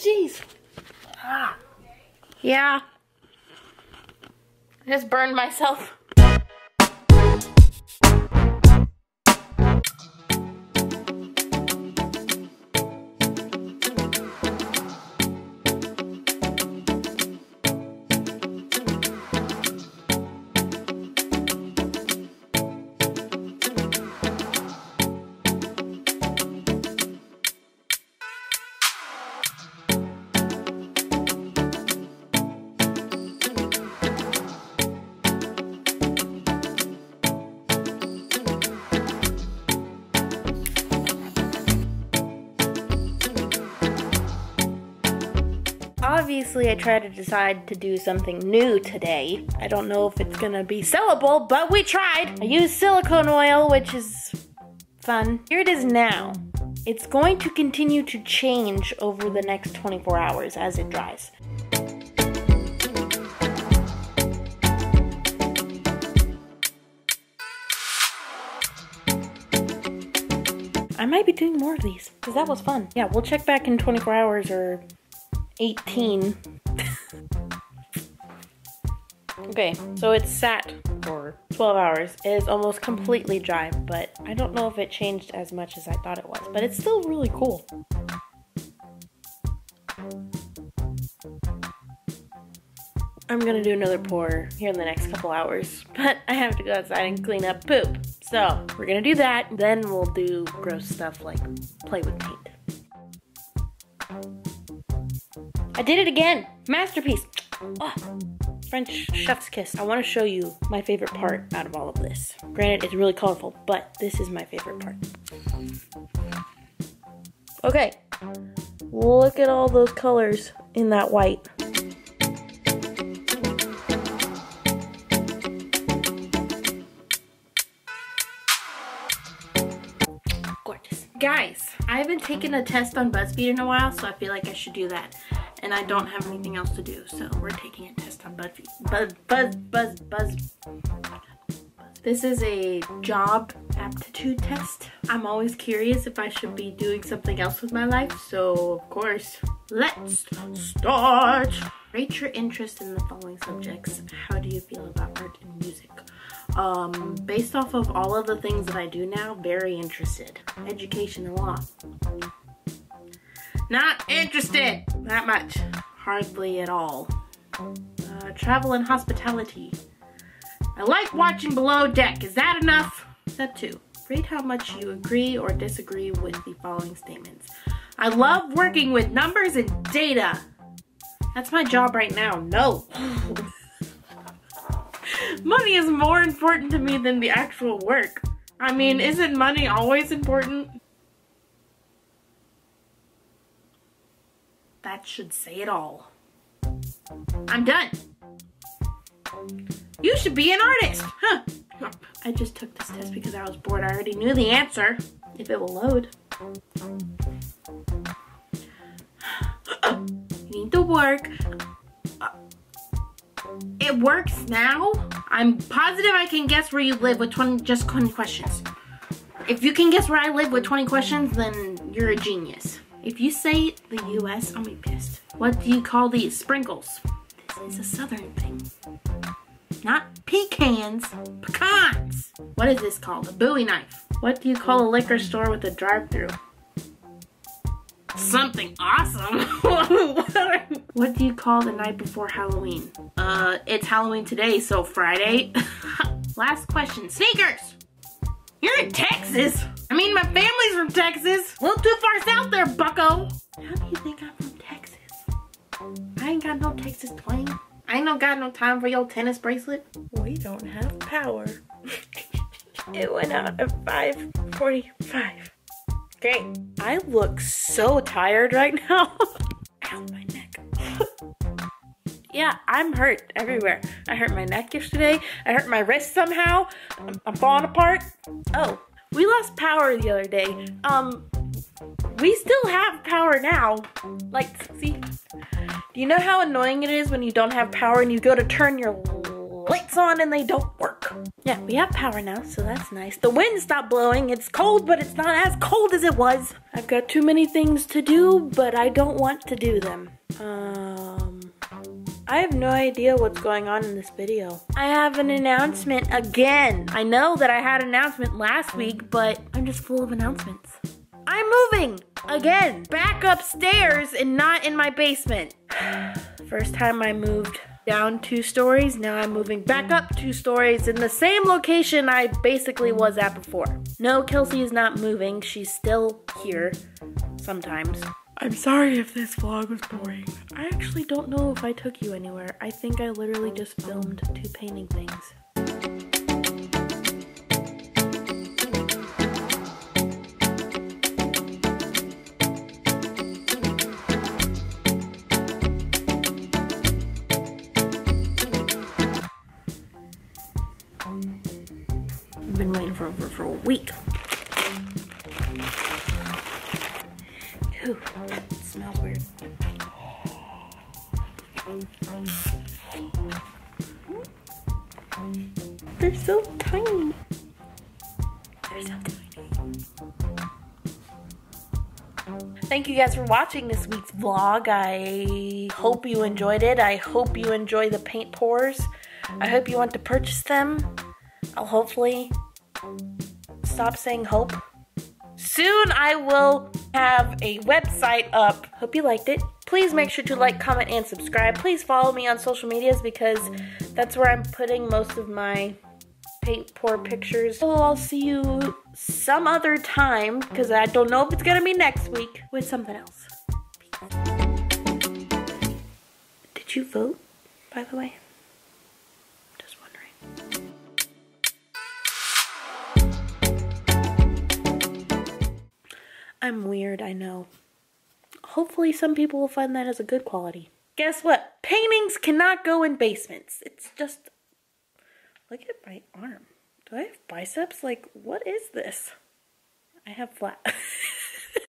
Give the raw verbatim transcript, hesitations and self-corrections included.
Jeez. Ah. Yeah. I just burned myself. Obviously, I tried to decide to do something new today. I don't know if it's gonna be sellable, but we tried. I used silicone oil, which is fun. Here it is now. It's going to continue to change over the next twenty-four hours as it dries. I might be doing more of these, because that was fun. Yeah, we'll check back in twenty-four hours or eighteen. Okay, so it's sat for twelve hours. It is almost completely dry, but I don't know if it changed as much as I thought it was, but it's still really cool. I'm gonna do another pour here in the next couple hours, but I have to go outside and clean up poop. So we're gonna do that, then we'll do gross stuff like play with paint. I did it again! Masterpiece! Oh, French chef's kiss. I want to show you my favorite part out of all of this. Granted, it's really colorful, but this is my favorite part. Okay, look at all those colors in that white. Gorgeous. Guys, I haven't taken a test on BuzzFeed in a while, so I feel like I should do that. And I don't have anything else to do, so we're taking a test on BuzzFeed. Buzz, buzz, buzz, buzz. This is a job aptitude test. I'm always curious if I should be doing something else with my life, so of course, let's start. Rate your interest in the following subjects. How do you feel about art and music? Um, based off of all of the things that I do now, very interested. Education and law. Not interested that much. Hardly at all. Uh, travel and hospitality. I like watching Below Deck. Is that enough? Step two. Rate how much you agree or disagree with the following statements. I love working with numbers and data. That's my job right now. No. Money is more important to me than the actual work. I mean, isn't money always important? That should say it all. I'm done. You should be an artist. Huh. I just took this test because I was bored. I already knew the answer. If it will load. You need to work. It works now? I'm positive I can guess where you live with twenty, just twenty questions. If you can guess where I live with twenty questions, then you're a genius. If you say the U S, I'll be pissed. What do you call these? Sprinkles. This is a southern thing. Not pecans, pecans. What is this called? A Bowie knife. What do you call a liquor store with a drive-thru? Something awesome. What do you call the night before Halloween? Uh, it's Halloween today, so Friday. Last question. Sneakers. You're in Texas. I mean, my family's from Texas. A little too far south there, bucko. How do you think I'm from Texas? I ain't got no Texas twang. I ain't no got no time for your tennis bracelet. We don't have power. It went out at five forty-five. Okay, I look so tired right now. Ow, my neck. Yeah, I'm hurt everywhere. I hurt my neck yesterday. I hurt my wrist somehow. I'm, I'm falling apart. Oh, we lost power the other day. Um, we still have power now. Like, see? Do you know how annoying it is when you don't have power and you go to turn your lights on and they don't work? Yeah, we have power now, so that's nice. The wind stopped blowing. It's cold, but it's not as cold as it was. I've got too many things to do, but I don't want to do them. Um, I have no idea what's going on in this video. I have an announcement again. I know that I had an announcement last week, but I'm just full of announcements. I'm moving again, back upstairs and not in my basement. First time I moved down two stories, now I'm moving back up two stories in the same location I basically was at before. No, Kelsey is not moving. She's still here sometimes. I'm sorry if this vlog was boring. I actually don't know if I took you anywhere. I think I literally just filmed two painting things. I've been waiting for for, for a week. Ooh, it smells weird. They're so tiny. They're so tiny. Thank you guys for watching this week's vlog. I hope you enjoyed it. I hope you enjoy the paint pours. I hope you want to purchase them. I'll hopefully stop saying hope. Soon I will have a website up. Hope you liked it. Please make sure to like, comment, and subscribe. Please follow me on social medias because that's where I'm putting most of my paint pour pictures. So I'll see you some other time because I don't know if it's gonna be next week with something else. Did you vote, by the way? Just wondering. I'm weird, I know. Hopefully some people will find that as a good quality. Guess what? Paintings cannot go in basements. It's just... Look at my arm. Do I have biceps? Like, what is this? I have flat.